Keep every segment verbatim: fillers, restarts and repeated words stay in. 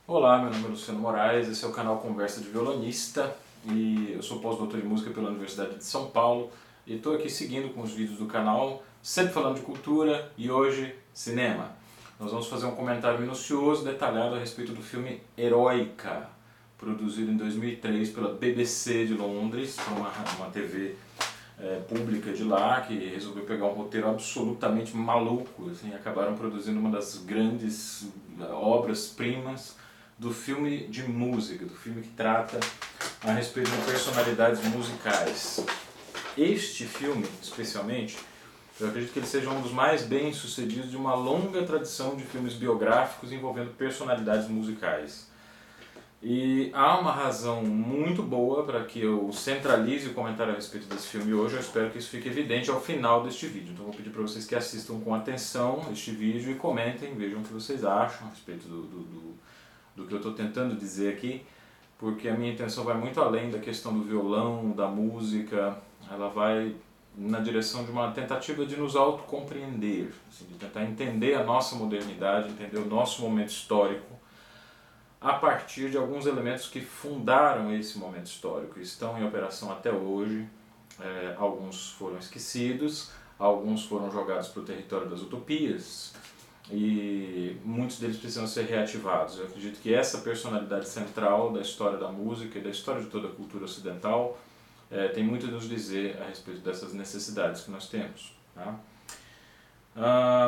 Olá, meu nome é Luciano Moraes, esse é o canal Conversa de Violonista e eu sou pós-doutor em música pela Universidade de São Paulo e estou aqui seguindo com os vídeos do canal, sempre falando de cultura e hoje cinema. Nós vamos fazer um comentário minucioso, detalhado a respeito do filme Heroica, produzido em dois mil e três pela B B C de Londres, uma, uma T V é, pública de lá, que resolveu pegar um roteiro absolutamente maluco, assim, acabaram produzindo uma das grandes obras-primas do filme de música, do filme que trata a respeito de personalidades musicais. Este filme, especialmente, eu acredito que ele seja um dos mais bem-sucedidos de uma longa tradição de filmes biográficos envolvendo personalidades musicais. E há uma razão muito boa para que eu centralize o comentário a respeito desse filme hoje. Eu espero que isso fique evidente ao final deste vídeo. Então vou pedir para vocês que assistam com atenção este vídeo e comentem, vejam o que vocês acham a respeito do, do, do, do que eu estou tentando dizer aqui, porque a minha intenção vai muito além da questão do violão, da música. Ela vai na direção de uma tentativa de nos autocompreender, assim, de tentar entender a nossa modernidade, entender o nosso momento histórico, a partir de alguns elementos que fundaram esse momento histórico, estão em operação até hoje. É, alguns foram esquecidos, alguns foram jogados para o território das utopias e muitos deles precisam ser reativados. Eu acredito que essa personalidade central da história da música e da história de toda a cultura ocidental é, tem muito a nos dizer a respeito dessas necessidades que nós temos. Tá? Ah,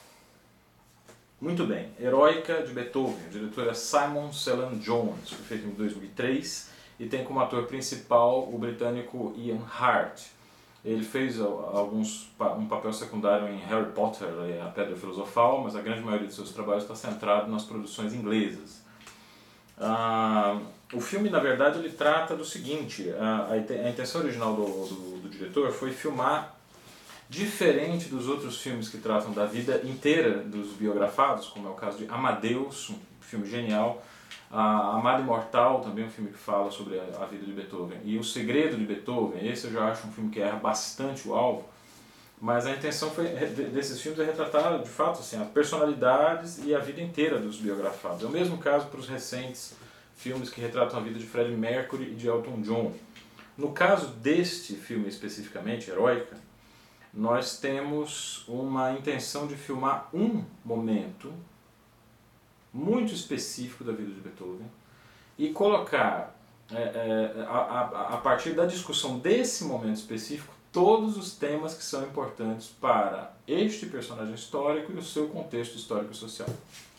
Muito bem, Heroica de Beethoven, o diretor é Simon Cellan Jones, foi feito em dois mil e três e tem como ator principal o britânico Ian Hart. Ele fez alguns, um papel secundário em Harry Potter e a Pedra Filosofal, mas a grande maioria de seus trabalhos está centrado nas produções inglesas. Ah, o filme, na verdade, ele trata do seguinte: a, a intenção original do, do, do diretor foi filmar, diferente dos outros filmes que tratam da vida inteira dos biografados, como é o caso de Amadeus, um filme genial, a Amada Imortal, também um filme que fala sobre a vida de Beethoven, e O Segredo de Beethoven, esse eu já acho um filme que erra bastante o alvo, mas a intenção foi, desses filmes é retratar, de fato, assim, as personalidades e a vida inteira dos biografados. É o mesmo caso para os recentes filmes que retratam a vida de Freddie Mercury e de Elton John. No caso deste filme especificamente, Heroica, nós temos uma intenção de filmar um momento muito específico da vida de Beethoven e colocar, é, é, a, a, a partir da discussão desse momento específico, todos os temas que são importantes para este personagem histórico e o seu contexto histórico e social.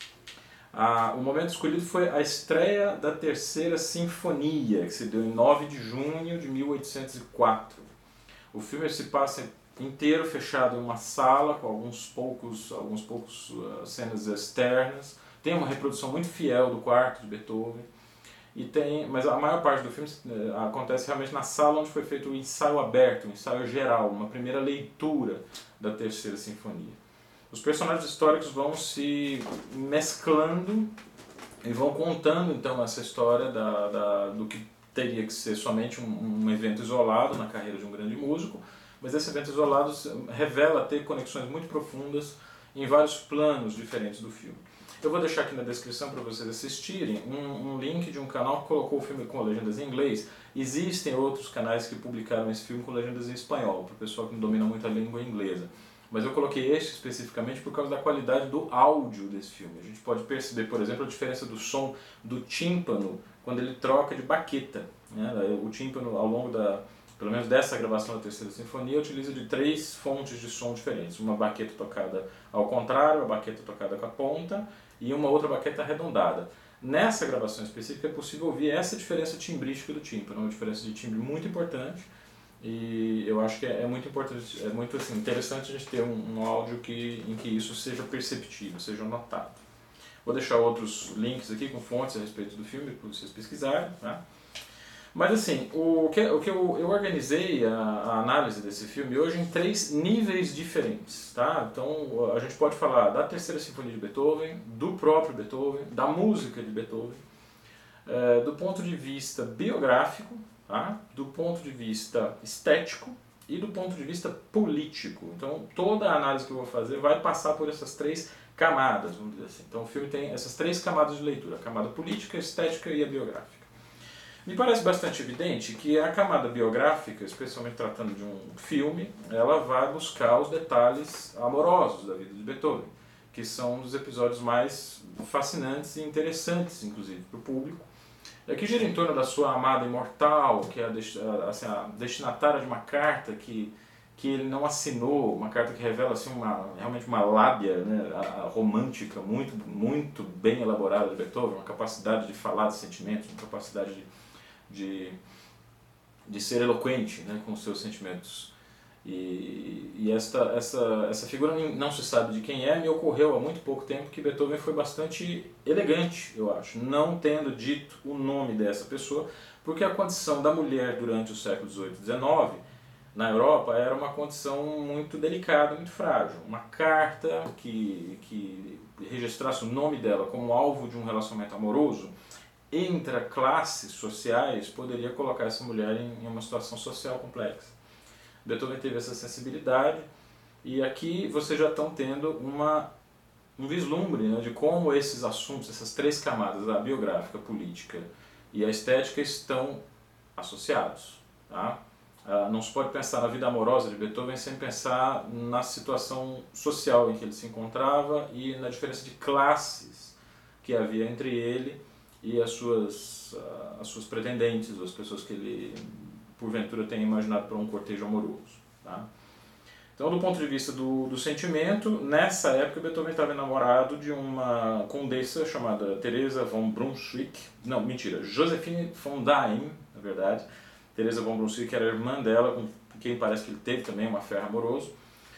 Ah, o momento escolhido foi a estreia da Terceira Sinfonia, que se deu em nove de junho de mil oitocentos e quatro. O filme se passa inteiro fechado em uma sala com alguns poucos, alguns poucos uh, cenas externas. Tem uma reprodução muito fiel do quarto de Beethoven. E tem, mas a maior parte do filme uh, acontece realmente na sala onde foi feito o ensaio aberto, o ensaio geral, uma primeira leitura da Terceira Sinfonia. Os personagens históricos vão se mesclando e vão contando então essa história da, da, do que teria que ser somente um, um evento isolado na carreira de um grande músico, mas esse evento isolado revela ter conexões muito profundas em vários planos diferentes do filme. Eu vou deixar aqui na descrição para vocês assistirem um, um link de um canal que colocou o filme com legendas em inglês. Existem outros canais que publicaram esse filme com legendas em espanhol, para o pessoal que não domina muito a língua inglesa. Mas eu coloquei este especificamente por causa da qualidade do áudio desse filme. A gente pode perceber, por exemplo, a diferença do som do tímpano quando ele troca de baqueta. Né? O tímpano, ao longo da, pelo menos dessa gravação da Terceira Sinfonia, utiliza de três fontes de som diferentes. Uma baqueta tocada ao contrário, a baqueta tocada com a ponta e uma outra baqueta arredondada. Nessa gravação específica é possível ouvir essa diferença timbrística do tímpano, uma diferença de timbre muito importante. E eu acho que é muito importante, é muito assim, interessante a gente ter um, um áudio que, em que isso seja perceptível, seja notado. Vou deixar outros links aqui com fontes a respeito do filme para vocês pesquisarem. Tá? Mas assim, o que, o que eu, eu organizei a, a análise desse filme hoje em três níveis diferentes. Tá? Então a gente pode falar da Terceira Sinfonia de Beethoven, do próprio Beethoven, da música de Beethoven, é, do ponto de vista biográfico, tá? Do ponto de vista estético e do ponto de vista político. Então toda a análise que eu vou fazer vai passar por essas três camadas, vamos dizer assim. Então o filme tem essas três camadas de leitura, a camada política, a estética e a biográfica. Me parece bastante evidente que a camada biográfica, especialmente tratando de um filme, ela vai buscar os detalhes amorosos da vida de Beethoven, que são um dos episódios mais fascinantes e interessantes, inclusive, para o público, é que gira em torno da sua amada imortal, que é a, assim, a destinatária de uma carta que, que ele não assinou, uma carta que revela assim, uma, realmente uma lábia, né, a, a romântica muito, muito bem elaborada de Beethoven, uma capacidade de falar de sentimentos, uma capacidade de De, de ser eloquente, né, com os seus sentimentos. E, e esta, essa, essa figura não se sabe de quem é, me ocorreu há muito pouco tempo que Beethoven foi bastante elegante, eu acho, não tendo dito o nome dessa pessoa, porque a condição da mulher durante o século dezoito e dezenove, na Europa, era uma condição muito delicada, muito frágil. Uma carta que, que registrasse o nome dela como alvo de um relacionamento amoroso entre classes sociais poderia colocar essa mulher em uma situação social complexa. Beethoven teve essa sensibilidade e aqui vocês já estão tendo uma, um vislumbre, né, de como esses assuntos, essas três camadas, a biográfica, a política e a estética, estão associados. Tá? Ah, não se pode pensar na vida amorosa de Beethoven sem pensar na situação social em que ele se encontrava e na diferença de classes que havia entre ele e as suas, as suas pretendentes, as pessoas que ele, porventura, tem imaginado para um cortejo amoroso. Tá? Então, do ponto de vista do, do sentimento, nessa época Beethoven estava enamorado de uma condessa chamada Teresa von Brunswick, não, mentira, Josephine von Daim, na verdade. Teresa von Brunswick era a irmã dela, com quem parece que ele teve também uma affaire amoroso.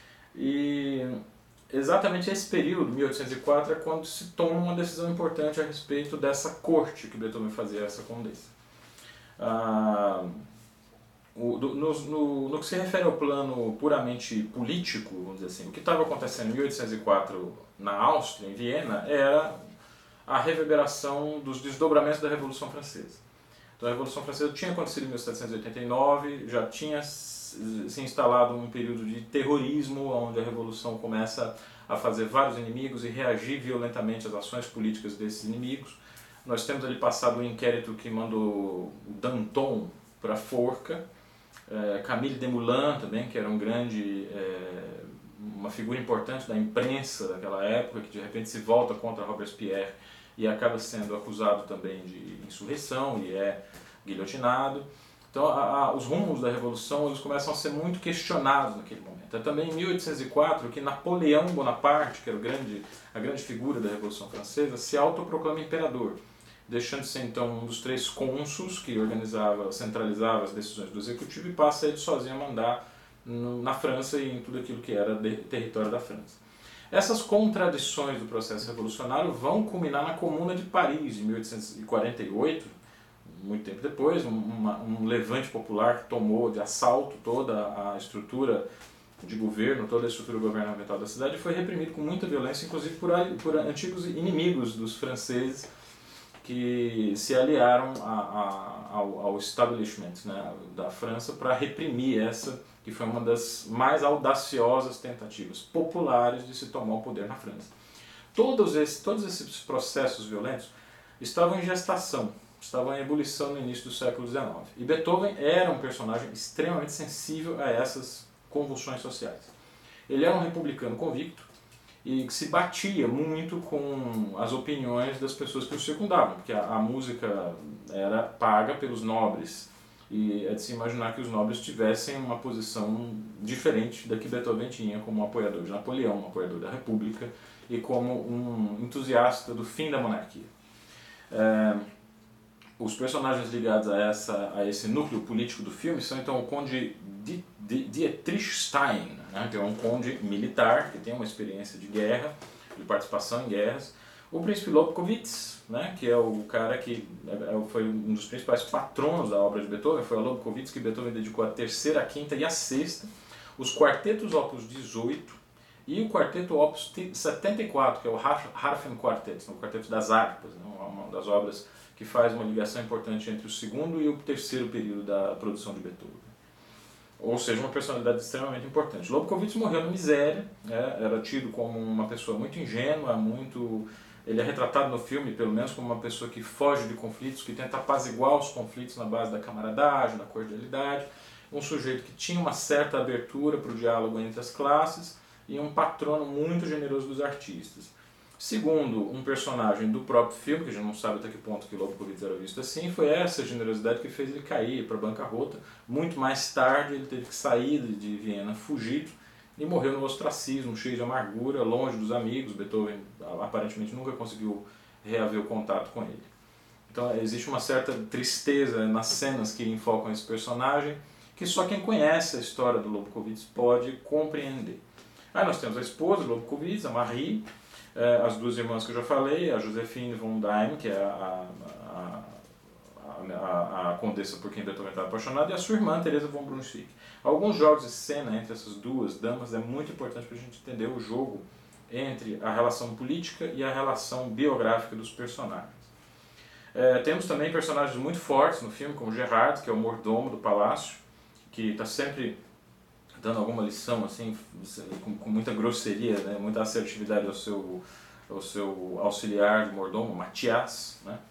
E exatamente esse período, mil oitocentos e quatro, é quando se toma uma decisão importante a respeito dessa corte que Beethoven fazia a essa condessa. Ah, o, do, no, no, no que se refere ao plano puramente político, vamos dizer assim, o que estava acontecendo em mil oitocentos e quatro na Áustria, em Viena, era a reverberação dos desdobramentos da Revolução Francesa. Então a Revolução Francesa tinha acontecido em mil setecentos e oitenta e nove, já tinha se instalado um período de terrorismo, onde a Revolução começa a fazer vários inimigos e reagir violentamente às ações políticas desses inimigos. Nós temos ali passado um inquérito que mandou Danton para a forca, é, Camille Desmoulins também, que era um grande, é, uma figura importante da imprensa daquela época, que de repente se volta contra Robespierre e acaba sendo acusado também de insurreição e é guilhotinado. Então, a, a, os rumos da Revolução eles começam a ser muito questionados naquele momento. É também em mil oitocentos e quatro que Napoleão Bonaparte, que era o grande, a grande figura da Revolução Francesa, se autoproclama imperador, deixando-se então um dos três cônsuls que organizava, centralizava as decisões do executivo e passa ele sozinho a mandar no, na França e em tudo aquilo que era de, território da França. Essas contradições do processo revolucionário vão culminar na Comuna de Paris, em mil oitocentos e quarenta e oito, muito tempo depois, um, uma, um levante popular que tomou de assalto toda a estrutura de governo, toda a estrutura governamental da cidade, e foi reprimido com muita violência, inclusive por, por antigos inimigos dos franceses que se aliaram a, a, ao, ao establishment, né, da França para reprimir essa, que foi uma das mais audaciosas tentativas populares de se tomar o poder na França. Todos esses, todos esses processos violentos estavam em gestação, estavam em ebulição no início do século dezenove. E Beethoven era um personagem extremamente sensível a essas convulsões sociais. Ele era um republicano convicto e que se batia muito com as opiniões das pessoas que o circundavam, porque a, a música era paga pelos nobres e é de se imaginar que os nobres tivessem uma posição diferente da que Beethoven tinha como um apoiador de Napoleão, um apoiador da República e como um entusiasta do fim da monarquia. É, Os personagens ligados a, essa, a esse núcleo político do filme são então o conde Dietrich Stein, né, que é um conde militar que tem uma experiência de guerra, de participação em guerras, o príncipe Lobkowitz, né, que é o cara que foi um dos principais patronos da obra de Beethoven, foi a Lobkowitz que Beethoven dedicou a terceira, a quinta e a sexta, os quartetos opus dezoito e o quarteto opus setenta e quatro, que é o Harfenquartet, o quarteto das harpas, né, uma das obras que faz uma ligação importante entre o segundo e o terceiro período da produção de Beethoven. ou seja, uma personalidade extremamente importante. Lobkowitz morreu na miséria, né? Era tido como uma pessoa muito ingênua, muito... Ele é retratado no filme, pelo menos, como uma pessoa que foge de conflitos, que tenta apaziguar os conflitos na base da camaradagem, da cordialidade. Um sujeito que tinha uma certa abertura para o diálogo entre as classes e um patrono muito generoso dos artistas. Segundo um personagem do próprio filme, que a gente não sabe até que ponto que Lobkowitz era visto assim, foi essa generosidade que fez ele cair para a bancarrota. Muito mais tarde ele teve que sair de Viena fugido e morreu no ostracismo, cheio de amargura, longe dos amigos. Beethoven aparentemente nunca conseguiu reaver o contato com ele. Então existe uma certa tristeza nas cenas que enfocam esse personagem, que só quem conhece a história do Lobkowitz pode compreender. Aí nós temos a esposa do Lobkowitz, a Marie, as duas irmãs que eu já falei, a Josephine von Daim, que é a, a, a, a, a condessa por quem Beethoven estava apaixonado, e a sua irmã, Teresa von Brunswick. Alguns jogos de cena entre essas duas damas é muito importante para a gente entender o jogo entre a relação política e a relação biográfica dos personagens. É, temos também personagens muito fortes no filme, como Gerard, que é o mordomo do palácio, que está sempre dando alguma lição assim, com, com muita grosseria, né, muita assertividade ao seu, ao seu auxiliar de mordomo, Matthias, né?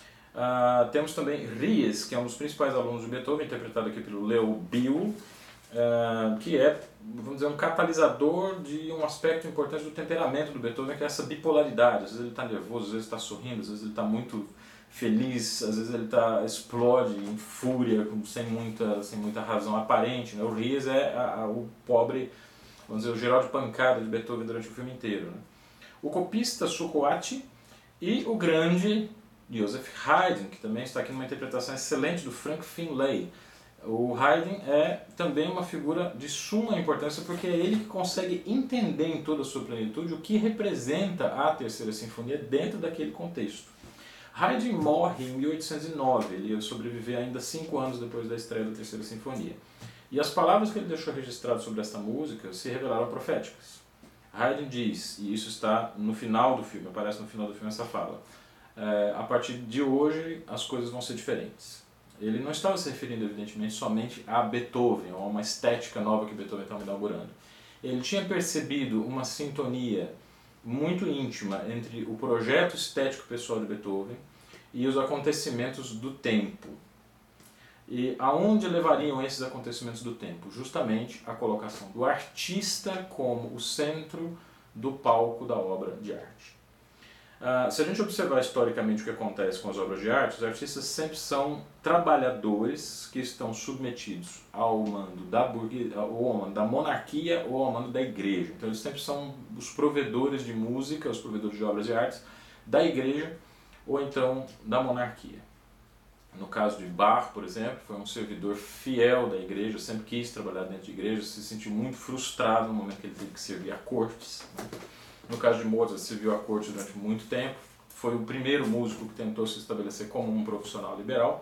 Uh, temos também Ries, que é um dos principais alunos de Beethoven, interpretado aqui pelo Leo Biel, uh, que é, vamos dizer, um catalisador de um aspecto importante do temperamento do Beethoven, que é essa bipolaridade. Às vezes ele está nervoso, às vezes está sorrindo, às vezes ele está muito feliz, às vezes ele tá, explode em fúria, sem muita, sem muita razão aparente, né? O Ries é a, a, o pobre, vamos dizer, o geral de pancada de Beethoven durante o filme inteiro, né? O copista Sukoati e o grande Joseph Haydn, que também está aqui numa interpretação excelente do Frank Finlay. O Haydn é também uma figura de suma importância, porque é ele que consegue entender em toda a sua plenitude o que representa a Terceira Sinfonia dentro daquele contexto. Haydn morre em mil oitocentos e nove, ele ia sobreviver ainda cinco anos depois da estreia da Terceira Sinfonia. E as palavras que ele deixou registradas sobre esta música se revelaram proféticas. Haydn diz, e isso está no final do filme, aparece no final do filme essa fala, é, a partir de hoje as coisas vão ser diferentes. Ele não estava se referindo, evidentemente, somente a Beethoven, ou a uma estética nova que Beethoven estava inaugurando. Ele tinha percebido uma sintonia muito íntima entre o projeto estético pessoal de Beethoven e os acontecimentos do tempo. E aonde levariam esses acontecimentos do tempo? Justamente a colocação do artista como o centro do palco da obra de arte. Uh, se a gente observar historicamente o que acontece com as obras de arte, os artistas sempre são trabalhadores que estão submetidos ao mando da, burguesia, ou ao mando da monarquia ou ao mando da igreja. Então eles sempre são os provedores de música, os provedores de obras de arte da igreja ou então da monarquia. No caso de Bach, por exemplo, foi um servidor fiel da igreja, sempre quis trabalhar dentro de igreja, se sentiu muito frustrado no momento que ele teve que servir a cortes. No caso de Mozart, serviu a corte durante muito tempo, foi o primeiro músico que tentou se estabelecer como um profissional liberal.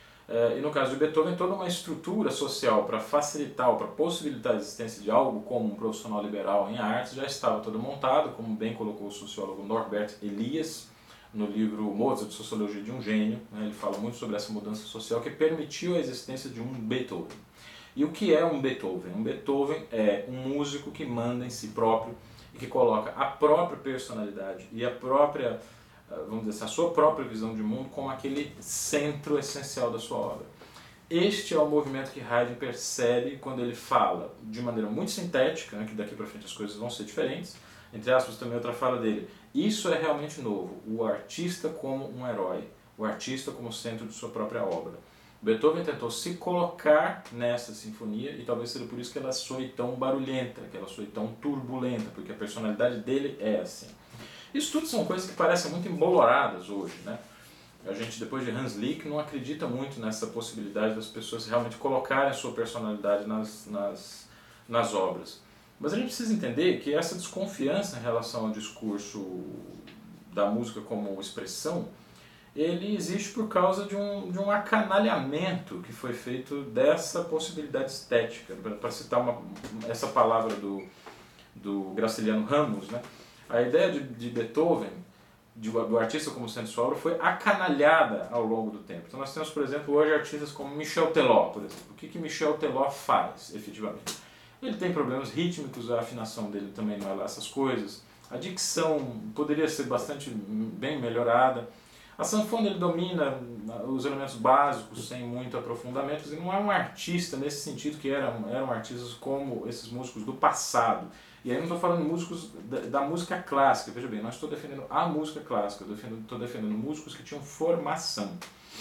E no caso de Beethoven, toda uma estrutura social para facilitar ou para possibilitar a existência de algo como um profissional liberal em artes já estava toda montada, como bem colocou o sociólogo Norbert Elias no livro Mozart, Sociologia de um Gênio. Ele fala muito sobre essa mudança social que permitiu a existência de um Beethoven. E o que é um Beethoven? Um Beethoven é um músico que manda em si próprio e que coloca a própria personalidade e a própria, vamos dizer assim, a sua própria visão de mundo como aquele centro essencial da sua obra. Este é o movimento que Haydn percebe quando ele fala de maneira muito sintética, né, que daqui para frente as coisas vão ser diferentes, entre aspas também outra fala dele, isso é realmente novo, o artista como um herói, o artista como centro de sua própria obra. Beethoven tentou se colocar nessa sinfonia e talvez seja por isso que ela soe tão barulhenta, que ela soe tão turbulenta, porque a personalidade dele é assim. Isso tudo são coisas que parecem muito emboloradas hoje, né? A gente, depois de Hans Lick, não acredita muito nessa possibilidade das pessoas realmente colocarem a sua personalidade nas, nas, nas obras. Mas a gente precisa entender que essa desconfiança em relação ao discurso da música como expressão, ele existe por causa de um, de um acanalhamento que foi feito dessa possibilidade estética. Para citar uma, essa palavra do, do Graciliano Ramos, né? A ideia de, de Beethoven de, do artista como sendo sua obra foi acanalhada ao longo do tempo. Então nós temos, por exemplo, hoje artistas como Michel Teló, por exemplo. O que, que Michel Teló faz, efetivamente? Ele tem problemas rítmicos, a afinação dele também não é lá essas coisas. A dicção poderia ser bastante bem melhorada. A sanfona ele domina os elementos básicos sem muito aprofundamento. Ele não é um artista nesse sentido que eram, eram artistas como esses músicos do passado. E aí eu não estou falando de músicos da, da música clássica, veja bem, não estou defendendo a música clássica, eu estou defendendo, defendendo músicos que tinham formação.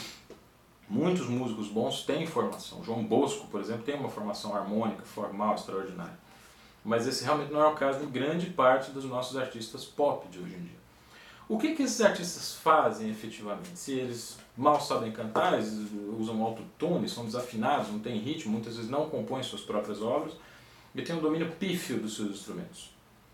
Muitos músicos bons têm formação. João Bosco, por exemplo, tem uma formação harmônica, formal, extraordinária. Mas esse realmente não é o caso de grande parte dos nossos artistas pop de hoje em dia. O que, que esses artistas fazem efetivamente? Se eles mal sabem cantar, eles usam autotune, são desafinados, não têm ritmo, muitas vezes não compõem suas próprias obras e têm um domínio pífio dos seus instrumentos.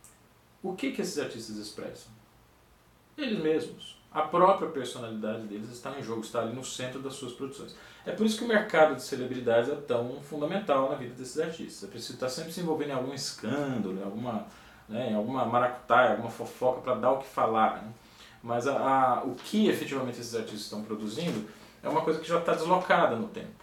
O que, que esses artistas expressam? Eles mesmos. A própria personalidade deles está em jogo, está ali no centro das suas produções. É por isso que o mercado de celebridades é tão fundamental na vida desses artistas. É preciso estar sempre se envolvendo em algum escândalo, em alguma, né, em alguma maracutaia, alguma fofoca para dar o que falar. Né? Mas a, a, o que efetivamente esses artistas estão produzindo é uma coisa que já está deslocada no tempo.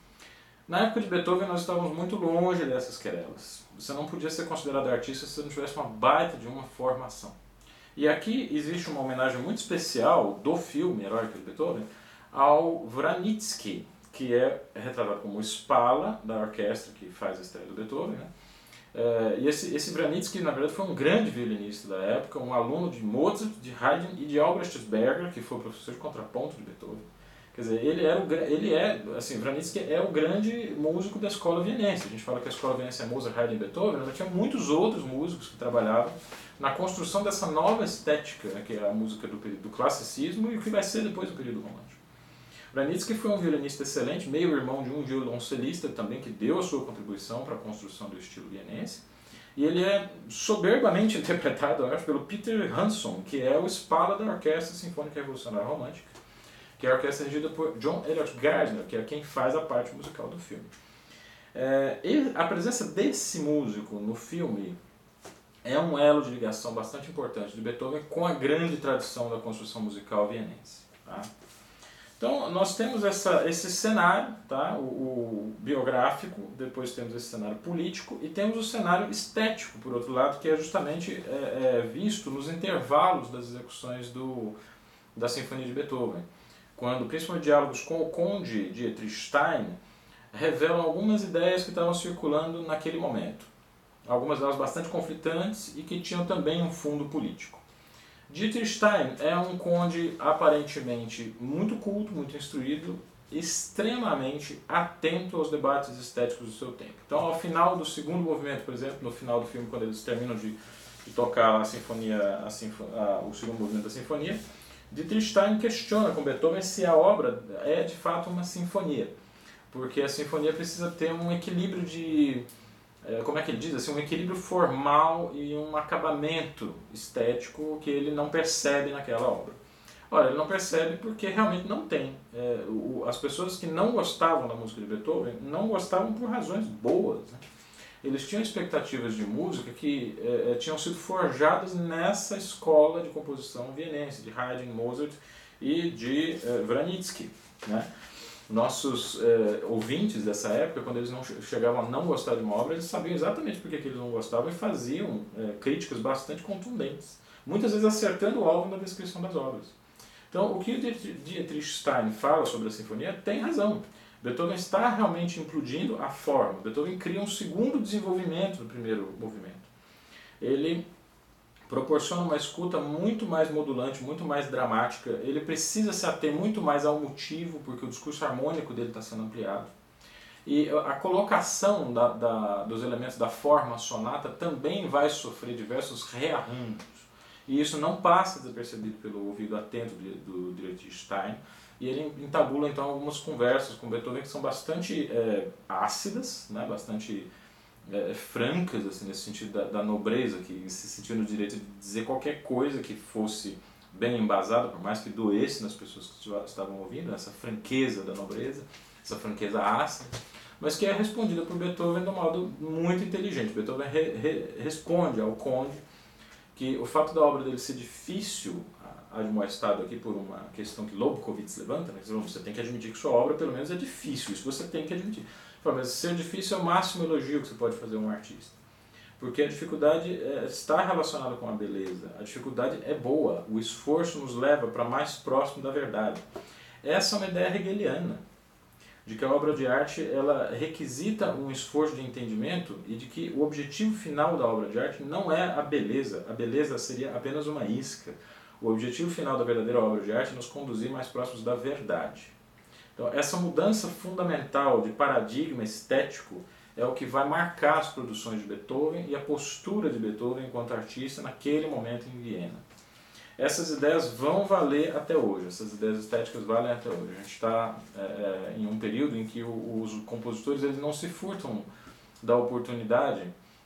Na época de Beethoven nós estávamos muito longe dessas querelas. Você não podia ser considerado artista se você não tivesse uma baita de uma formação. E aqui existe uma homenagem muito especial do filme Heróica de Beethoven ao Wranitzky, que é retratado como o Spala da orquestra que faz a estreia do Beethoven. Né? É, e esse, esse Wranitzky, na verdade, foi um grande violinista da época, um aluno de Mozart, de Haydn e de Albrecht Berger, que foi professor de contraponto de Beethoven. Quer dizer, ele, era o, ele é, assim, Wranitzky é o grande músico da escola vienense. A gente fala que a escola vienense é Mozart, Haydn e Beethoven, mas tinha muitos outros músicos que trabalhavam na construção dessa nova estética, né, que é a música do período do classicismo e o que vai ser depois do período romântico. Wranitzky foi um violinista excelente, meio irmão de um violoncelista também, que deu a sua contribuição para a construção do estilo vienense. E ele é soberbamente interpretado, eu acho, pelo Peter Hanson, que é o Spala da Orquestra Sinfônica Revolucionária Romântica, que é a orquestra regida por John Elliott Gardner, que é quem faz a parte musical do filme. É, e a presença desse músico no filme é um elo de ligação bastante importante de Beethoven com a grande tradição da construção musical vienense. Tá? Então, nós temos essa, esse cenário, tá? o, o biográfico, depois temos esse cenário político e temos o cenário estético, por outro lado, que é justamente é, é, visto nos intervalos das execuções do, da Sinfonia de Beethoven. Quando, principalmente diálogos com o conde Dietrich Stein, revelam algumas ideias que estavam circulando naquele momento. Algumas delas bastante conflitantes e que tinham também um fundo político. Dietrich Stein é um conde aparentemente muito culto, muito instruído, extremamente atento aos debates estéticos do seu tempo. Então, ao final do segundo movimento, por exemplo, no final do filme, quando eles terminam de, de tocar a sinfonia, a sinfo, a, o segundo movimento da sinfonia, Dietrich Stein questiona com Beethoven se a obra é de fato uma sinfonia, porque a sinfonia precisa ter um equilíbrio de, como é que ele diz, assim, um equilíbrio formal e um acabamento estético que ele não percebe naquela obra. Ora, ele não percebe porque realmente não tem. É, o, as pessoas que não gostavam da música de Beethoven não gostavam por razões boas, né? Eles tinham expectativas de música que é, tinham sido forjadas nessa escola de composição vienense, de Haydn, Mozart e de é, Wranitzky. Né? Nossos é, ouvintes dessa época, quando eles não chegavam a não gostar de uma obra, eles sabiam exatamente por que eles não gostavam e faziam é, críticas bastante contundentes, muitas vezes acertando o alvo na descrição das obras. Então, o que o Dietrich Stein fala sobre a sinfonia tem razão. Beethoven está realmente implodindo a forma. Beethoven cria um segundo desenvolvimento do primeiro movimento. Ele proporciona uma escuta muito mais modulante, muito mais dramática. Ele precisa se ater muito mais ao motivo, porque o discurso harmônico dele está sendo ampliado. E a colocação da, da, dos elementos da forma sonata também vai sofrer diversos rearranjos. E isso não passa desapercebido pelo ouvido atento do, do Dietrich Stein. E ele entabula então algumas conversas com Beethoven que são bastante é, ácidas, né, bastante é, francas, assim, nesse sentido da, da nobreza, que se sentiu no direito de dizer qualquer coisa que fosse bem embasada, por mais que doesse nas pessoas que estavam ouvindo, essa franqueza da nobreza, essa franqueza ácida, mas que é respondida por Beethoven de um modo muito inteligente. Beethoven re, re, responde ao conde que o fato da obra dele ser difícil admoestado aqui por uma questão que Lobkowitz levanta, né? Você tem que admitir que sua obra pelo menos é difícil, isso você tem que admitir. Mas ser difícil é o máximo elogio que você pode fazer a um artista. Porque a dificuldade é, está relacionada com a beleza, a dificuldade é boa, o esforço nos leva para mais próximo da verdade. Essa é uma ideia hegeliana, de que a obra de arte ela requisita um esforço de entendimento e de que o objetivo final da obra de arte não é a beleza, a beleza seria apenas uma isca. O objetivo final da verdadeira obra de arte é nos conduzir mais próximos da verdade. Então, essa mudança fundamental de paradigma estético é o que vai marcar as produções de Beethoven e a postura de Beethoven enquanto artista naquele momento em Viena. Essas ideias vão valer até hoje, essas ideias estéticas valem até hoje. A gente está é, em um período em que os compositores eles não se furtam da oportunidade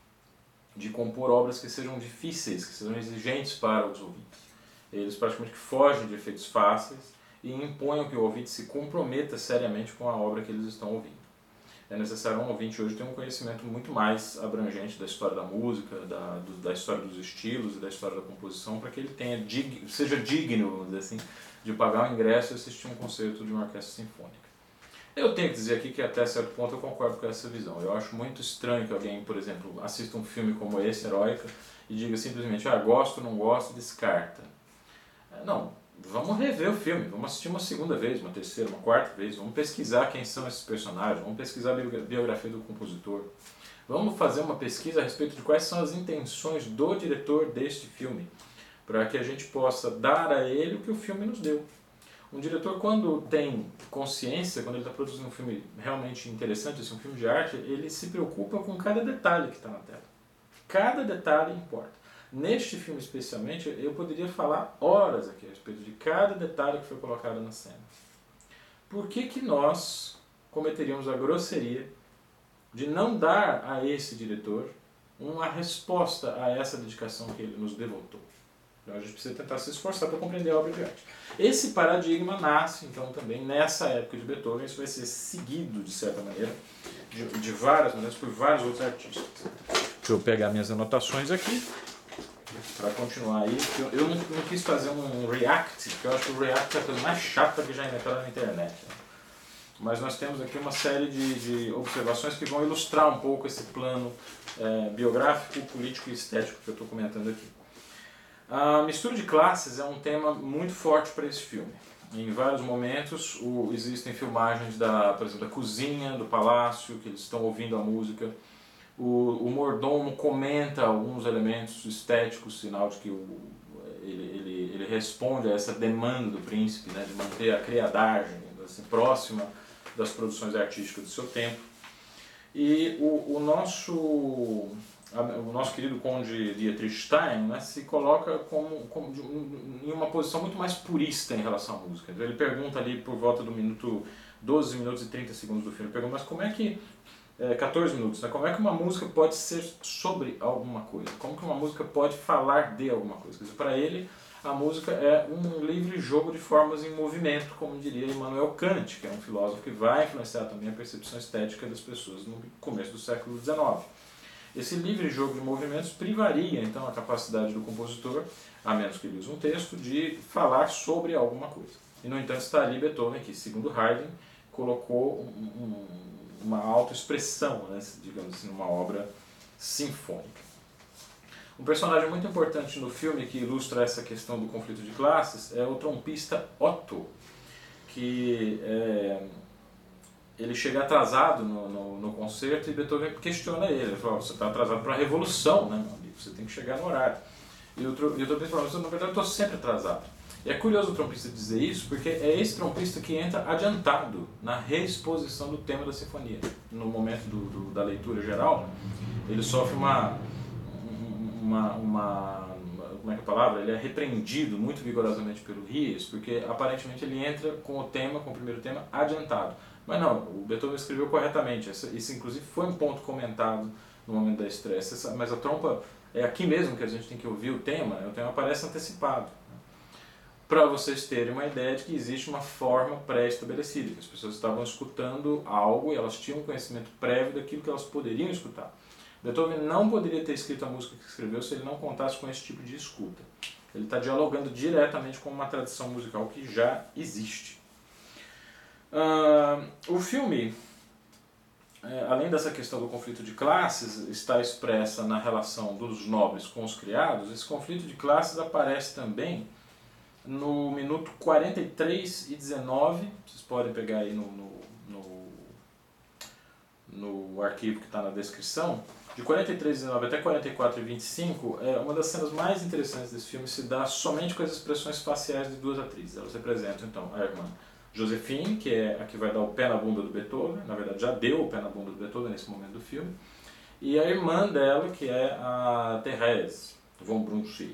de compor obras que sejam difíceis, que sejam exigentes para os ouvintes. Eles praticamente fogem de efeitos fáceis e impõem que o ouvinte se comprometa seriamente com a obra que eles estão ouvindo. É necessário um ouvinte hoje ter um conhecimento muito mais abrangente da história da música, da, do, da história dos estilos e da história da composição, para que ele tenha, dig, seja digno, vamos dizer assim, de pagar o ingresso e assistir um concerto de uma orquestra sinfônica. Eu tenho que dizer aqui que até certo ponto eu concordo com essa visão. Eu acho muito estranho que alguém, por exemplo, assista um filme como esse, Heroica, e diga simplesmente, ah, gosto, não gosto, descarta. Não, vamos rever o filme, vamos assistir uma segunda vez, uma terceira, uma quarta vez, vamos pesquisar quem são esses personagens, vamos pesquisar a biografia do compositor, vamos fazer uma pesquisa a respeito de quais são as intenções do diretor deste filme, para que a gente possa dar a ele o que o filme nos deu. Um diretor, quando tem consciência, quando ele está produzindo um filme realmente interessante, assim, um filme de arte, ele se preocupa com cada detalhe que está na tela. Cada detalhe importa. Neste filme especialmente, eu poderia falar horas aqui a respeito de cada detalhe que foi colocado na cena. Por que que nós cometeríamos a grosseria de não dar a esse diretor uma resposta a essa dedicação que ele nos devotou? Então a gente precisa tentar se esforçar para compreender a obra de arte. Esse paradigma nasce, então, também nessa época de Beethoven. Isso vai ser seguido, de certa maneira, de, de várias maneiras, por vários outros artistas. Deixa eu pegar minhas anotações aqui para continuar aí. Eu, eu não, não quis fazer um react, porque eu acho que o react é a coisa mais chata que já inventaram na internet. Né? Mas nós temos aqui uma série de, de observações que vão ilustrar um pouco esse plano é, biográfico, político e estético que eu estou comentando aqui. A mistura de classes é um tema muito forte para esse filme. Em vários momentos o, existem filmagens da, por exemplo, da cozinha, do palácio, que eles estão ouvindo a música. O, o mordomo comenta alguns elementos estéticos, sinal de que o, ele, ele, ele responde a essa demanda do príncipe, né, de manter a criadagem assim, próxima das produções artísticas do seu tempo. E o, o, nosso, o nosso querido conde Dietrich Stein, né, se coloca como, como de, em uma posição muito mais purista em relação à música. Ele pergunta ali por volta do minuto doze minutos e trinta segundos do filme, ele pergunta, mas como é que É, quatorze minutos, né? Como é que uma música pode ser sobre alguma coisa? Como que uma música pode falar de alguma coisa? Para ele, a música é um livre jogo de formas em movimento, como diria Immanuel Kant, que é um filósofo que vai influenciar também a percepção estética das pessoas no começo do século dezenove. Esse livre jogo de movimentos privaria, então, a capacidade do compositor, a menos que ele use um texto, de falar sobre alguma coisa. E, no entanto, está ali Beethoven, que, segundo Haydn, colocou um, um uma autoexpressão, né, digamos assim, numa obra sinfônica. Um personagem muito importante no filme que ilustra essa questão do conflito de classes é o trompista Otto, que é, ele chega atrasado no, no, no concerto e Beethoven questiona ele, ele fala, você está atrasado para a revolução, né, meu amigo? Você tem que chegar no horário. E o, e o trompista fala, na verdade eu estou sempre atrasado. E é curioso o trompista dizer isso, porque é esse trompista que entra adiantado na reexposição do tema da sinfonia. No momento do, do, da leitura geral, ele sofre uma, uma, uma, como é que é a palavra? Ele é repreendido muito vigorosamente pelo Ries, porque aparentemente ele entra com o tema, com o primeiro tema, adiantado. Mas não, o Beethoven escreveu corretamente, isso inclusive foi um ponto comentado no momento da estreia, mas a trompa, é aqui mesmo que a gente tem que ouvir o tema, o tema aparece antecipado. Para vocês terem uma ideia de que existe uma forma pré-estabelecida, que as pessoas estavam escutando algo e elas tinham um conhecimento prévio daquilo que elas poderiam escutar. Beethoven não poderia ter escrito a música que escreveu se ele não contasse com esse tipo de escuta. Ele está dialogando diretamente com uma tradição musical que já existe. Uh, o filme, é, além dessa questão do conflito de classes, está expressa na relação dos nobres com os criados. Esse conflito de classes aparece também no minuto quarenta e três e dezenove, vocês podem pegar aí no, no, no, no arquivo que está na descrição. De quarenta e três e dezenove até quarenta e quatro e vinte e cinco, é uma das cenas mais interessantes desse filme se dá somente com as expressões faciais de duas atrizes. Elas representam então a irmã Josephine, que é a que vai dar o pé na bunda do Beethoven, na verdade já deu o pé na bunda do Beethoven nesse momento do filme, e a irmã dela, que é a Thérèse von Brunswick.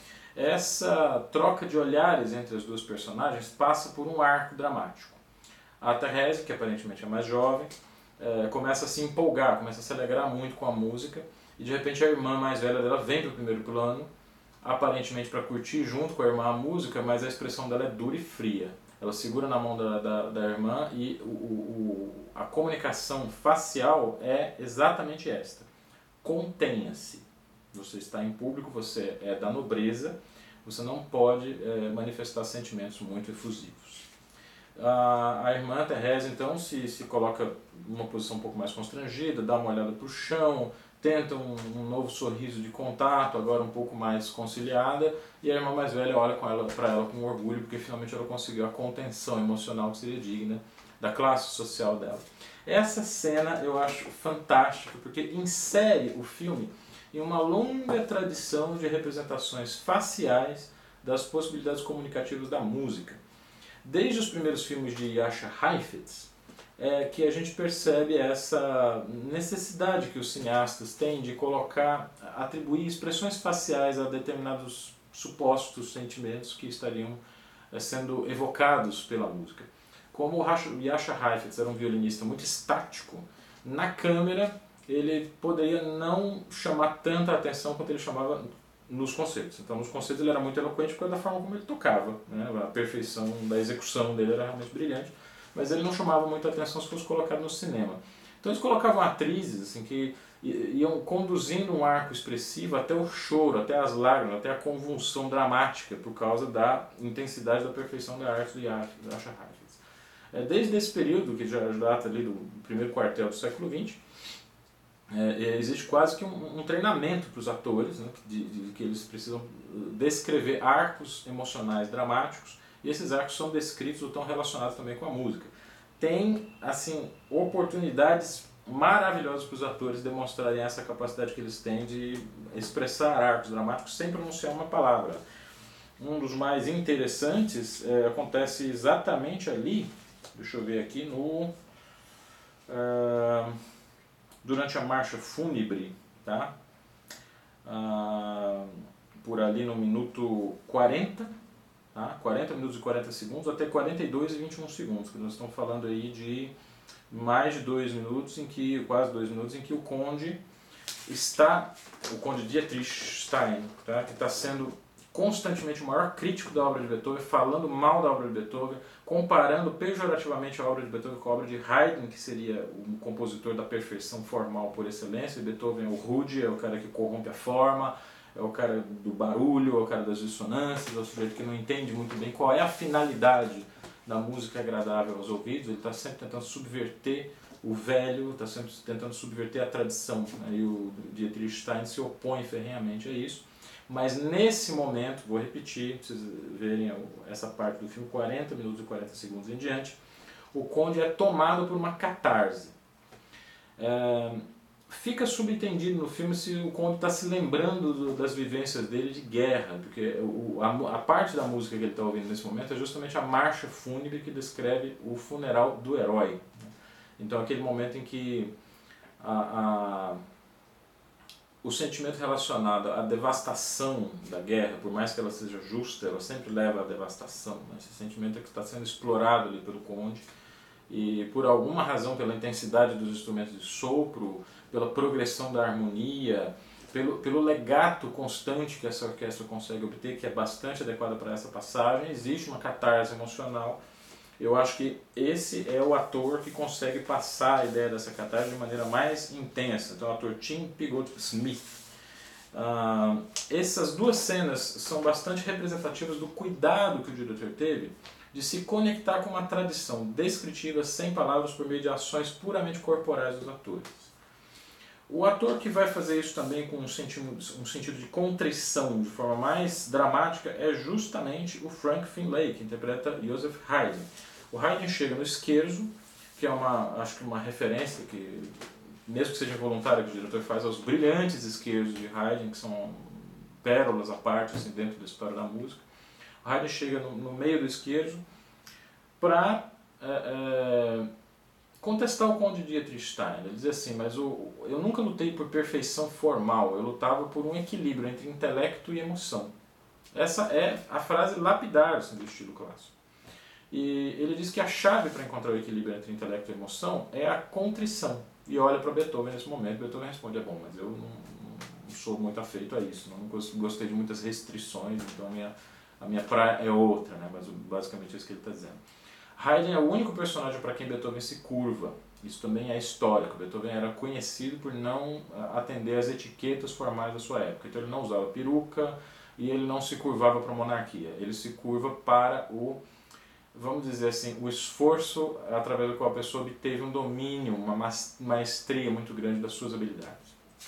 Essa troca de olhares entre as duas personagens passa por um arco dramático. A Thérèse, que aparentemente é mais jovem, é, começa a se empolgar, começa a se alegrar muito com a música, e de repente a irmã mais velha dela vem para o primeiro plano, aparentemente para curtir junto com a irmã a música, mas a expressão dela é dura e fria. Ela segura na mão da, da, da irmã e o, o, a comunicação facial é exatamente esta: contenha-se. Você está em público, você é da nobreza, você não pode é, manifestar sentimentos muito efusivos. A, a irmã Thérèse então se, se coloca numa posição um pouco mais constrangida, dá uma olhada para o chão, tenta um, um novo sorriso de contato, agora um pouco mais conciliada, e a irmã mais velha olha para ela com orgulho, porque finalmente ela conseguiu a contenção emocional que seria digna da classe social dela. Essa cena eu acho fantástica, porque insere o filme em uma longa tradição de representações faciais das possibilidades comunicativas da música. Desde os primeiros filmes de Jascha Heifetz, é que a gente percebe essa necessidade que os cineastas têm de colocar, atribuir expressões faciais a determinados supostos sentimentos que estariam sendo evocados pela música. Como o Jascha Heifetz era um violinista muito estático, na câmera ele poderia não chamar tanta atenção quanto ele chamava nos concertos. Então nos concertos ele era muito eloquente por causa da forma como ele tocava, né? A perfeição da execução dele era realmente brilhante, mas ele não chamava muita atenção se fosse colocado no cinema. Então eles colocavam atrizes assim, que iam conduzindo um arco expressivo até o choro, até as lágrimas, até a convulsão dramática, por causa da intensidade da perfeição da arte do Jascha Heifetz. Desde esse período, que já data ali do primeiro quartel do século vinte, é, existe quase que um, um treinamento para os atores, né, de, de que eles precisam descrever arcos emocionais dramáticos, e esses arcos são descritos ou estão relacionados também com a música. Tem assim, oportunidades maravilhosas para os atores demonstrarem essa capacidade que eles têm de expressar arcos dramáticos sem pronunciar uma palavra. Um dos mais interessantes é, acontece exatamente ali, deixa eu ver aqui, no... Uh, durante a marcha fúnebre, tá? Ah, por ali no minuto quarenta, tá? quarenta minutos e quarenta segundos, até quarenta e dois e vinte e um segundos, que nós estamos falando aí de mais de dois minutos, em que, quase dois minutos, em que o conde está, o conde Dietrich Stein, tá? Que está sendo constantemente o maior crítico da obra de Beethoven, falando mal da obra de Beethoven, comparando pejorativamente a obra de Beethoven com a obra de Haydn, que seria o compositor da perfeição formal por excelência. Beethoven é o rude, é o cara que corrompe a forma, é o cara do barulho, é o cara das dissonâncias, é o sujeito que não entende muito bem qual é a finalidade da música agradável aos ouvidos. Ele está sempre tentando subverter o velho, está sempre tentando subverter a tradição. Aí o Dietrich Stein se opõe ferrenhamente a isso. Mas nesse momento, vou repetir, para vocês verem essa parte do filme, quarenta minutos e quarenta segundos em diante, o conde é tomado por uma catarse. É, fica subentendido no filme se o conde está se lembrando do, das vivências dele de guerra, porque o, a, a parte da música que ele está ouvindo nesse momento é justamente a marcha fúnebre que descreve o funeral do herói. Então aquele momento em que a... a o sentimento relacionado à devastação da guerra, por mais que ela seja justa, ela sempre leva à devastação. Né? Esse sentimento é que está sendo explorado ali pelo conde, e por alguma razão, pela intensidade dos instrumentos de sopro, pela progressão da harmonia, pelo, pelo legato constante que essa orquestra consegue obter, que é bastante adequada para essa passagem, existe uma catarse emocional. Eu acho que esse é o ator que consegue passar a ideia dessa catarse de maneira mais intensa. Então o ator Tim Pigott-Smith. Ah, essas duas cenas são bastante representativas do cuidado que o diretor teve de se conectar com uma tradição descritiva sem palavras por meio de ações puramente corporais dos atores. O ator que vai fazer isso também com um sentido, um sentido de contrição de forma mais dramática é justamente o Frank Finlay, que interpreta Joseph Haydn. O Haydn chega no Scherzo, que é uma, acho que uma referência que, mesmo que seja involuntária, que o diretor faz aos brilhantes Scherzos de Haydn, que são pérolas à parte assim, dentro da história da música. O Haydn chega no, no meio do Scherzo para é, é, contestar o Conde Dietrich Stein. Ele diz assim, mas o, eu nunca lutei por perfeição formal, eu lutava por um equilíbrio entre intelecto e emoção. Essa é a frase lapidar assim, do estilo clássico. E ele diz que a chave para encontrar o equilíbrio entre intelecto e emoção é a contrição. E olha para Beethoven nesse momento, Beethoven responde, é bom, mas eu não, não sou muito afeito a isso, não gostei de muitas restrições, então a minha, a minha praia é outra, né? Mas basicamente é isso que ele está dizendo. Haydn é o único personagem para quem Beethoven se curva. Isso também é histórico. Beethoven era conhecido por não atender às etiquetas formais da sua época. Então ele não usava peruca e ele não se curvava para a monarquia. Ele se curva para o, vamos dizer assim, o esforço através do qual a pessoa obteve um domínio, uma maestria muito grande das suas habilidades.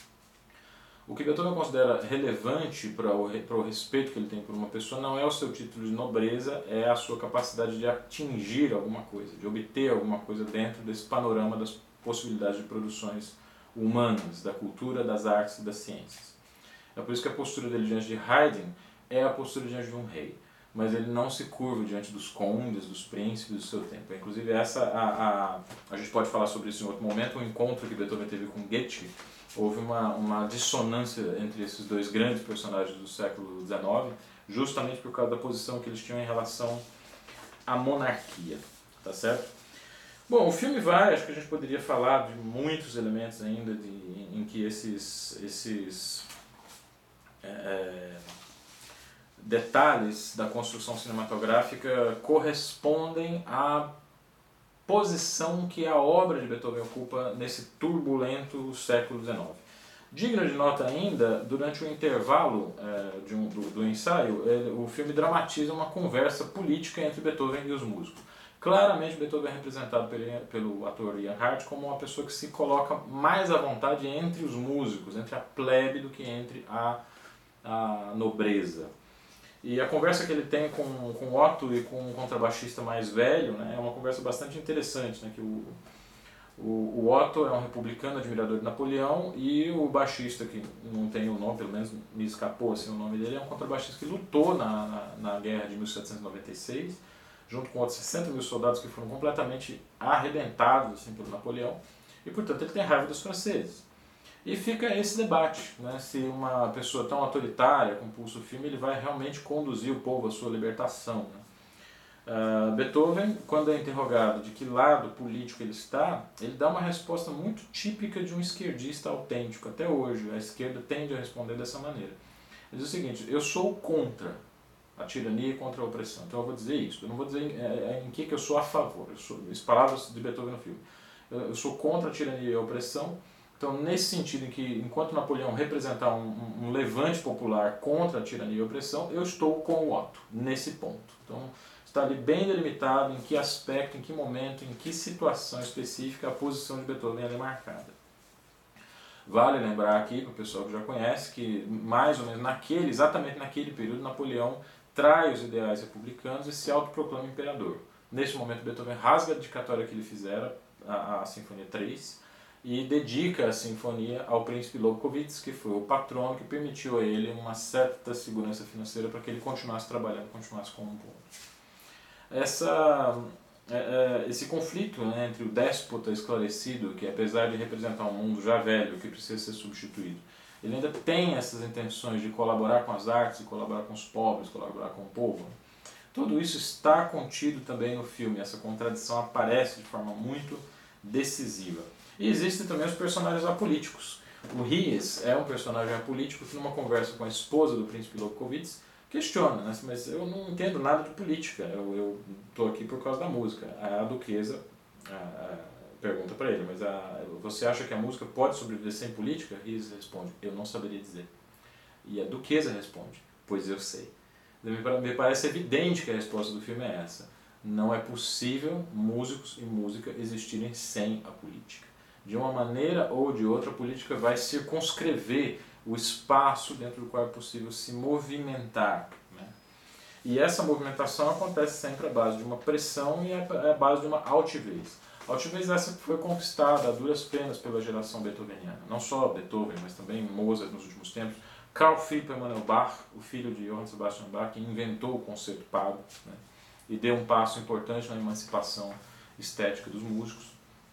O que Beethoven considera relevante para o, para o respeito que ele tem por uma pessoa não é o seu título de nobreza, é a sua capacidade de atingir alguma coisa, de obter alguma coisa dentro desse panorama das possibilidades de produções humanas, da cultura, das artes e das ciências. É por isso que a postura dele diante de Haydn é a postura diante de um rei, mas ele não se curva diante dos condes, dos príncipes do seu tempo. Inclusive, essa, a, a, a gente pode falar sobre isso em outro momento, um encontro que Beethoven teve com Goethe. Houve uma, uma dissonância entre esses dois grandes personagens do século dezenove, justamente por causa da posição que eles tinham em relação à monarquia, tá certo? Bom, o filme vai, acho que a gente poderia falar de muitos elementos ainda de, em, em que esses, esses é, detalhes da construção cinematográfica correspondem à posição que a obra de Beethoven ocupa nesse turbulento século dezenove. Digno de nota ainda, durante o intervalo é, de um, do, do ensaio, ele, o filme dramatiza uma conversa política entre Beethoven e os músicos. Claramente Beethoven é representado pelo, pelo ator Ian Hart como uma pessoa que se coloca mais à vontade entre os músicos, entre a plebe do que entre a, a nobreza. E a conversa que ele tem com, com Otto e com um contrabaixista mais velho, né, é uma conversa bastante interessante, né, que o, o, o Otto é um republicano admirador de Napoleão e o baixista, que não tem o nome, pelo menos me escapou assim, o nome dele, é um contrabaixista que lutou na, na, na guerra de mil setecentos e noventa e seis, junto com outros sessenta mil soldados que foram completamente arrebentados assim, pelo Napoleão, e portanto ele tem raiva dos franceses. E fica esse debate, né? Se uma pessoa tão autoritária com pulso firme, ele vai realmente conduzir o povo à sua libertação. Né? Uh, Beethoven, quando é interrogado de que lado político ele está, ele dá uma resposta muito típica de um esquerdista autêntico. Até hoje, a esquerda tende a responder dessa maneira. Ele diz o seguinte, eu sou contra a tirania e contra a opressão. Então eu vou dizer isso, eu não vou dizer em, é, em que, que eu sou a favor. Eu sou, as palavras de Beethoven no filme. Eu, eu sou contra a tirania e a opressão. Então, nesse sentido em que, enquanto Napoleão representar um, um, um levante popular contra a tirania e a opressão, eu estou com o Otto, nesse ponto. Então, está ali bem delimitado em que aspecto, em que momento, em que situação específica a posição de Beethoven é marcada. Vale lembrar aqui, para o pessoal que já conhece, que mais ou menos naquele, exatamente naquele período, Napoleão trai os ideais republicanos e se autoproclama imperador. Nesse momento, Beethoven rasga a dedicatória que ele fizera, a, a Sinfonia três, e dedica a sinfonia ao príncipe Lobkowitz, que foi o patrono que permitiu a ele uma certa segurança financeira para que ele continuasse trabalhando, continuasse compondo. Essa, esse conflito, né, entre o déspota esclarecido, que apesar de representar um mundo já velho, que precisa ser substituído, ele ainda tem essas intenções de colaborar com as artes, de colaborar com os pobres, colaborar com o povo. Tudo isso está contido também no filme, essa contradição aparece de forma muito decisiva. E existem também os personagens apolíticos. O Ries é um personagem apolítico que, numa conversa com a esposa do príncipe Lobkowitz, questiona, né? Mas eu não entendo nada de política, eu estou aqui por causa da música. A duquesa a, a, pergunta para ele, mas a, você acha que a música pode sobreviver sem política? Ries responde, eu não saberia dizer. E a duquesa responde: pois eu sei. Me parece evidente que a resposta do filme é essa. Não é possível músicos e música existirem sem a política. De uma maneira ou de outra, a política vai circunscrever o espaço dentro do qual é possível se movimentar, né? E essa movimentação acontece sempre à base de uma pressão e à base de uma altivez. A altivez essa que foi conquistada a duras penas pela geração beethoveniana. Não só Beethoven, mas também Mozart nos últimos tempos. Carl Philipp Emanuel Bach, o filho de Johann Sebastian Bach, que inventou o concerto pago, né, e deu um passo importante na emancipação estética dos músicos.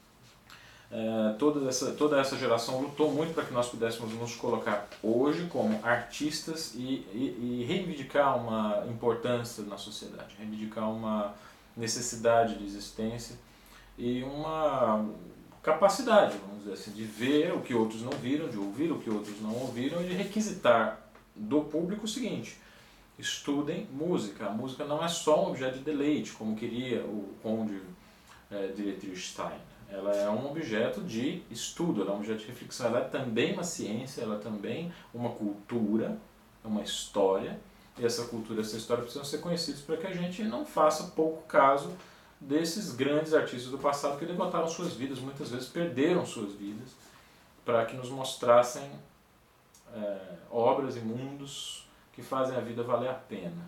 É, toda, essa, toda essa geração lutou muito para que nós pudéssemos nos colocar hoje como artistas e, e, e reivindicar uma importância na sociedade, reivindicar uma necessidade de existência e uma capacidade, vamos dizer assim, de ver o que outros não viram, de ouvir o que outros não ouviram e de requisitar do público o seguinte: estudem música. A música não é só um objeto de deleite, como queria o conde é, Dietrich Stein. Ela é um objeto de estudo, ela é um objeto de reflexão, ela é também uma ciência, ela é também uma cultura, uma história, e essa cultura e essa história precisam ser conhecidos para que a gente não faça pouco caso desses grandes artistas do passado que devotaram suas vidas, muitas vezes perderam suas vidas, para que nos mostrassem é, obras e mundos que fazem a vida valer a pena.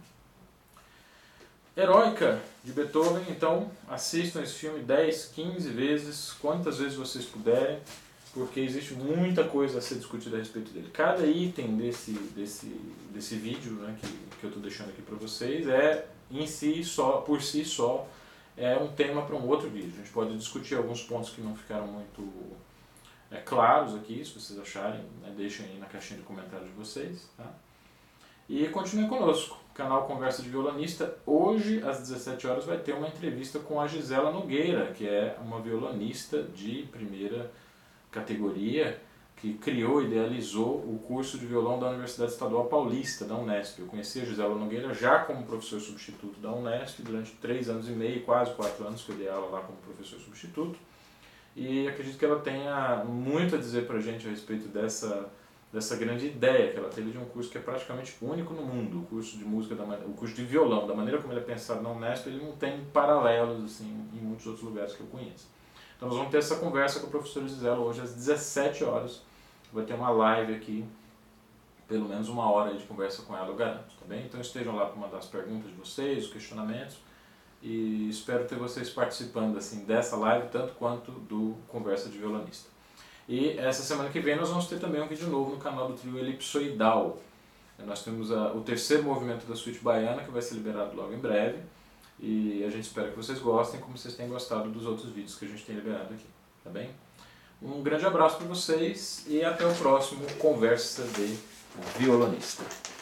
Heroica, de Beethoven, então assistam esse filme dez, quinze vezes, quantas vezes vocês puderem, porque existe muita coisa a ser discutida a respeito dele. Cada item desse, desse, desse vídeo, né, que, que eu estou deixando aqui para vocês é, em si, só, por si só, é um tema para um outro vídeo. A gente pode discutir alguns pontos que não ficaram muito é, claros aqui, se vocês acharem, né, deixem aí na caixinha de comentários de vocês. Tá? E continuem conosco, canal Conversa de Violonista. Hoje, às dezessete horas, vai ter uma entrevista com a Gisela Nogueira, que é uma violonista de primeira categoria, que criou e idealizou o curso de violão da Universidade Estadual Paulista, da Unesp. Eu conheci a Gisela Nogueira já como professor substituto da Unesp, durante três anos e meio, quase quatro anos que eu dei aula lá como professor substituto. E acredito que ela tenha muito a dizer para a gente a respeito dessa, dessa grande ideia que ela teve de um curso que é praticamente único no mundo. O curso de música, da, o curso de violão, da maneira como ele é pensado na Unesp, ele não tem paralelos assim, em muitos outros lugares que eu conheço. Então nós vamos ter essa conversa com a professora Gisela hoje às dezessete horas. Vai ter uma live aqui, pelo menos uma hora de conversa com ela, eu garanto, tá bem? Então estejam lá para mandar as perguntas de vocês, os questionamentos, e espero ter vocês participando assim, dessa live, tanto quanto do Conversa de Violonista. E essa semana que vem nós vamos ter também um vídeo novo no canal do trio Elipsoidal. Nós temos a, o terceiro movimento da suíte baiana, que vai ser liberado logo em breve, e a gente espera que vocês gostem, como vocês têm gostado dos outros vídeos que a gente tem liberado aqui, tá bem? Um grande abraço para vocês e até o próximo Conversa de Violonista.